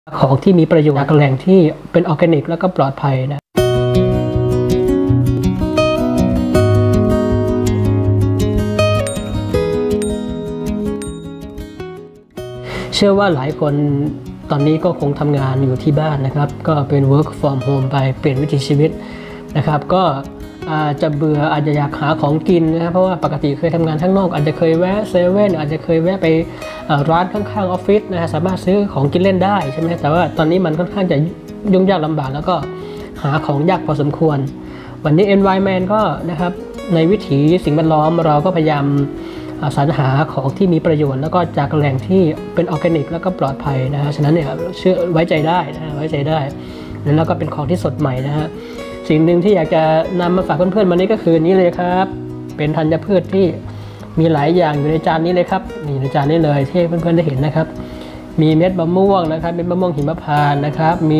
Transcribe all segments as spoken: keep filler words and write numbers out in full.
ของที่มีประโยชน์จากแหล่งที่เป็นออร์แกนิกแล้วก็ปลอดภัยนะเชื่อว่าหลายคนตอนนี้ก็คงทำงานอยู่ที่บ้านนะครับก็เป็น work from home ไปเปลี่ยนวิถีชีวิตนะครับก็อาจจะเบื่ออาจจะอยากหาของกินนะครับเพราะว่าปกติเคยทำงานข้างนอกอาจจะเคยแวะเซเว่นอาจจะเคยแวะไปร้านข้างๆออฟฟิศนะฮะสามารถซื้อของกินเล่นได้ใช่ไหมแต่ว่าตอนนี้มันค่อนข้างจะยุ่งยากลำบากแล้วก็หาของยากพอสมควรวันนี้ Environment ก็นะครับในวิถีสิ่งแวดล้อมเราก็พยายามสรรหาของที่มีประโยชน์แล้วก็จากแหล่งที่เป็นออร์แกนิกแล้วก็ปลอดภัยนะฮะฉะนั้นเนี่ยเชื่อไว้ใจได้นะฮะไว้ใจได้แล้วก็เป็นของที่สดใหม่นะฮะสิ่งหนึ่งที่อยากจะนำมาฝากเพื่อนๆวันนี้ก็คือนี้เลยครับเป็นธัญพืชที่มีหลายอย่างอยู่ในจานนี้เลยครับนี่ในจานนี้เลยที่เพื่อนๆได้เห็นนะครับมีเม็ดมะม่วงนะครับเม็ดมะม่วงหิมพานต์นะครับมี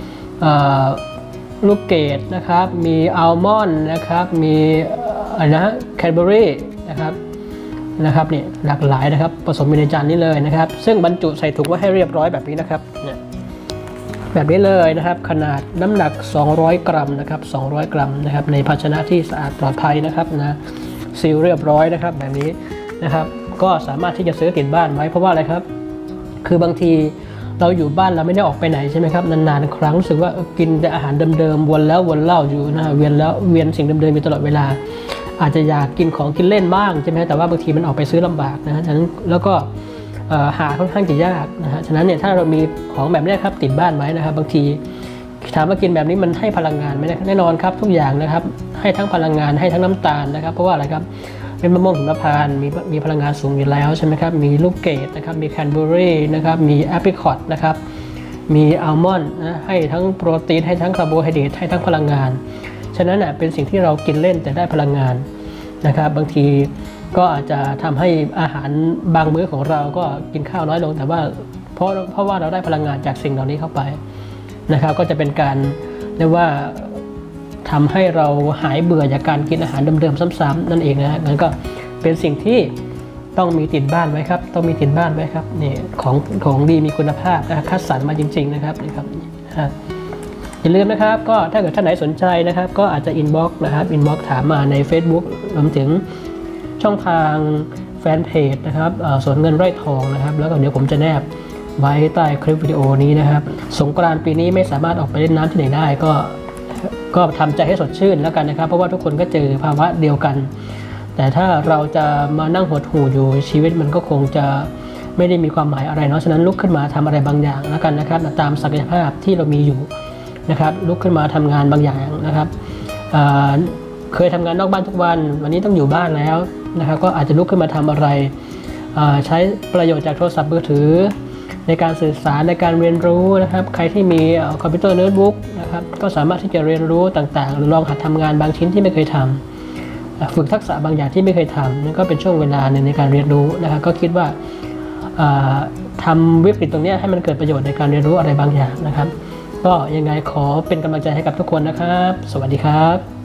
ลูกเกดนะครับมีอัลมอนด์นะครับมีอะไรนะแคนเบอรี่นะครับนะครับนี่หลากหลายนะครับผสมอยู่ในจานนี้เลยนะครับซึ่งบรรจุใส่ถุงไว้ให้เรียบร้อยแบบนี้นะครับเนี่ยแบบนี้เลยนะครับขนาดน้ำหนักสองร้อยกรัมนะครับสองร้อยกรัมนะครับในภาชนะที่สะอาดปลอดภัยนะครับนะซีลเรียบร้อยนะครับแบบนี้นะครับก็สามารถที่จะซื้อติดบ้านไว้เพราะว่าอะไรครับคือบางทีเราอยู่บ้านเราไม่ได้ออกไปไหนใช่ไหมครับนานๆครั้งรู้สึกว่ากินแต่อาหารเดิมๆวนแล้ววนเล่าอยู่นะเวียนแล้วเวียนสิ่งเดิมๆอยู่ตลอดเวลาอาจจะอยากกินของกินเล่นบ้างใช่ไหมแต่ว่าบางทีมันออกไปซื้อลำบากนะฮะฉะนั้นแล้วก็หาค่อนข้างจะยากนะฮะฉะนั้นเนี่ยถ้าเรามีของแบบนี้ครับติดบ้านไว้นะครับบางทีถามว่ากินแบบนี้มันให้พลังงานไหมแน่นอนครับทุกอย่างนะครับให้ทั้งพลังงานให้ทั้งน้ำตาลนะครับเพราะว่าอะไรครับเป็นมะม่วงหิมพานต์มีมีพลังงานสูงอยู่แล้วใช่ไหมครับมีลูกเกดนะครับมีแคนเบอรี่นะครับมีแอปริคอตนะครับมีอัลมอนด์นะให้ทั้งโปรตีนให้ทั้งคาร์โบไฮเดรตให้ทั้งพลังงานฉะนั้นอ่ะเป็นสิ่งที่เรากินเล่นแต่ได้พลังงานนะครับบางทีก็อาจจะทำให้อาหารบางมื้อของเราก็กินข้าวน้อยลงแต่ว่าเพราะเพราะว่าเราได้พลังงานจากสิ่งเหล่านี้เข้าไปนะครับก็จะเป็นการเรียกว่าทำให้เราหายเบื่อจากการกินอาหารเดิมๆซ้ำๆนั่นเองนะงั้นก็เป็นสิ่งที่ต้องมีติดบ้านไว้ครับต้องมีติดบ้านไว้ครับนี่ของของดีมีคุณภาพนะคัดสรรมาจริงๆนะครับนี่ครับอย่าลืมนะครับก็ถ้าเกิดท่านไหนสนใจนะครับก็อาจจะอินบ็อกซ์นะครับอินบ็อกซ์ถามมาใน Facebook รวมถึงช่องทางแฟนเพจนะครับสวนเงินไร่ทองนะครับแล้วก็เดี๋ยวผมจะแนบไว้ใต้คลิปวิดีโอนี้นะครับสงกรานต์ปีนี้ไม่สามารถออกไปเล่นน้ำที่ไหนได้ก็ก็ทำใจให้สดชื่นแล้วกันนะครับเพราะว่าทุกคนก็เจอภาวะเดียวกันแต่ถ้าเราจะมานั่งหดหู่อยู่ชีวิตมันก็คงจะไม่ได้มีความหมายอะไรเนาะฉะนั้นลุกขึ้นมาทำอะไรบางอย่างแล้วกันนะครับตามศักยภาพที่เรามีอยู่นะครับลุกขึ้นมาทำงานบางอย่างนะครับเคยทำงานนอกบ้านทุกวันวันนี้ต้องอยู่บ้านแล้วนะครับก็อาจจะลุกขึ้นมาทำอะไรใช้ประโยชน์จากโทรศัพท์มือถือในการสื่อสารในการเรียนรู้นะครับใครที่มีคอมพิวเตอร์โน้ตบุ๊กนะครับก็สามารถที่จะเรียนรู้ต่างๆหรือลองหัดทำงานบางชิ้นที่ไม่เคยทำฝึกทักษะบางอย่างที่ไม่เคยทำนั่นก็เป็นช่วงเวลาหนึ่งในการเรียนรู้นะครับก็คิดว่าทำวิกฤตตรงนี้ให้มันเกิดประโยชน์ในการเรียนรู้อะไรบางอย่างนะครับก็ยังไงขอเป็นกำลังใจให้กับทุกคนนะครับสวัสดีครับ